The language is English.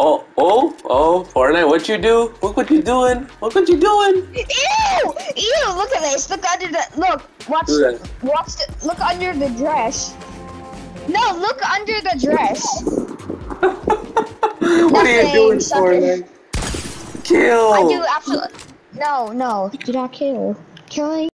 Oh, Fortnite, what you do? Look what you doing. Look what you doing. Ew! Ew! Look at this. Look under the. Look. Watch. Do that. Watch. Look under the dress. No, look under the dress. What are you doing, sucker. Fortnite? Kill. I do absolutely. No, no. Do not kill. Killing.